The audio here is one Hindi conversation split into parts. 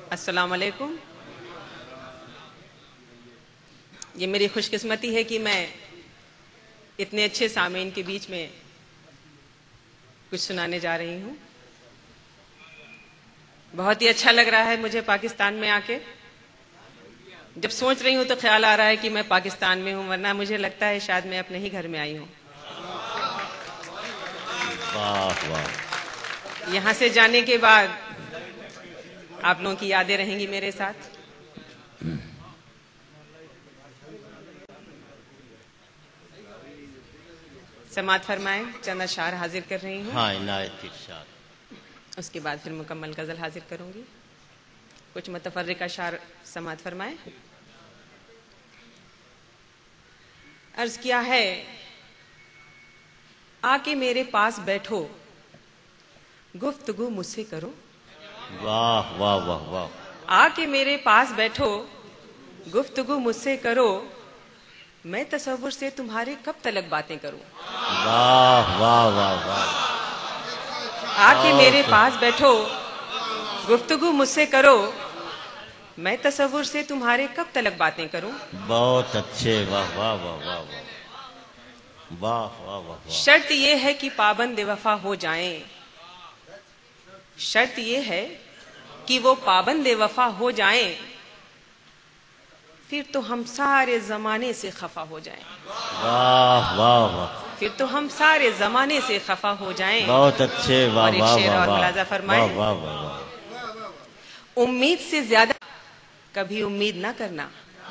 अस्सलाम वालेकुम। ये मेरी खुशकिस्मती है कि मैं इतने अच्छे सामीन के बीच में कुछ सुनाने जा रही हूँ। बहुत ही अच्छा लग रहा है मुझे पाकिस्तान में आके। जब सोच रही हूँ तो ख्याल आ रहा है कि मैं पाकिस्तान में हूँ, वरना मुझे लगता है शायद मैं अपने ही घर में आई हूँ। वाह वाह। यहाँ से जाने के बाद आप लोगों की यादें रहेंगी मेरे साथ। समाअत फरमाएं, चंद अशार हाजिर कर रही हूँ। हाँ, इनायत इरशाद। उसके बाद फिर मुकम्मल गजल हाजिर करूंगी। कुछ मुतफर्रिक अशार समाअत फरमाएं। अर्ज किया है, आके मेरे पास बैठो, गुफ्तगू मुझसे करो। वाह वाह वाह वाह। आके मेरे पास बैठो, गुफ्तगू मुझसे करो, मैं तसव्वुर से तुम्हारे कब तलक बातें करूं। वाह वाह वाह वाह। आके मेरे पास बैठो, गुफ्तगू मुझसे करो, मैं तसव्वुर से तुम्हारे कब तलक बातें करूं। बहुत अच्छे। वाह वाह वाह वाह वाह वाह वाह वाह वाह। शर्त ये है कि पाबंद वफा हो जाएं। शर्त ये है कि वो पाबंद वफा हो जाएं, फिर तो हम सारे जमाने से खफा हो जाएं। वाह वाह वाह। फिर तो हम सारे जमाने से खफा हो जाएं। बहुत अच्छे। वाह और एक वाह शेर वाह और वाह। मुलाजा फरमाएं। वाह वाह वाह वाह। उम्मीद से ज्यादा कभी उम्मीद ना करना।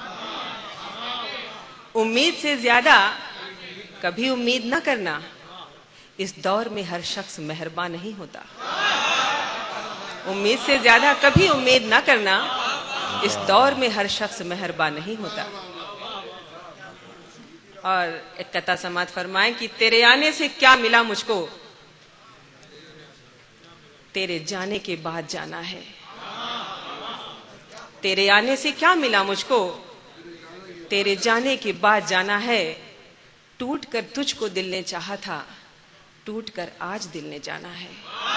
उम्मीद से ज्यादा कभी उम्मीद ना करना। इस दौर में हर शख्स मेहरबान नहीं होता। उम्मीद से ज्यादा कभी उम्मीद ना करना। इस दौर में हर शख्स मेहरबान नहीं होता। और एक कता समाअत फरमाएं कि तेरे आने से क्या मिला मुझको, तेरे जाने के बाद जाना है। तेरे आने से क्या मिला मुझको, तेरे जाने के बाद जाना है। टूट कर तुझको दिल ने चाहा था, टूट कर आज दिल ने जाना है।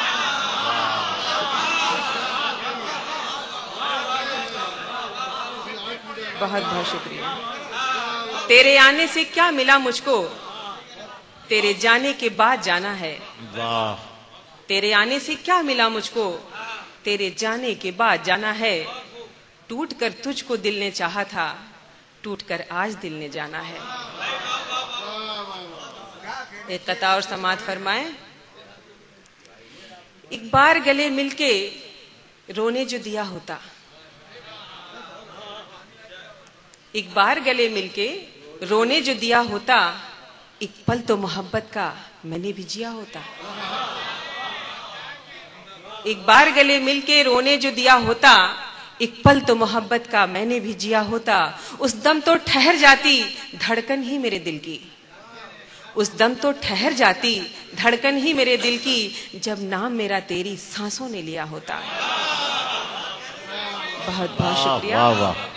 बहुत बहुत शुक्रिया। तेरे आने से क्या मिला मुझको, तेरे जाने के बाद जाना है। वाह। तेरे आने से क्या मिला मुझको, तेरे जाने के बाद जाना है। टूट कर तुझको दिल ने चाहा था, टूट कर आज दिल ने जाना है। एक कता और समाअत फरमाएं। एक बार गले मिलके रोने जो दिया होता, एक बार गले मिलके रोने जो दिया होता, एक पल तो मोहब्बत का मैंने भी जिया होता। एक बार गले मिलके रोने जो दिया होता, एक पल तो मोहब्बत का मैंने भी जिया होता। उस दम तो ठहर जाती धड़कन ही मेरे दिल की। उस दम तो ठहर जाती धड़कन ही मेरे दिल की, जब नाम मेरा तेरी सांसों ने लिया होता। बहुत बहुत शुक्रिया। वाह वाह।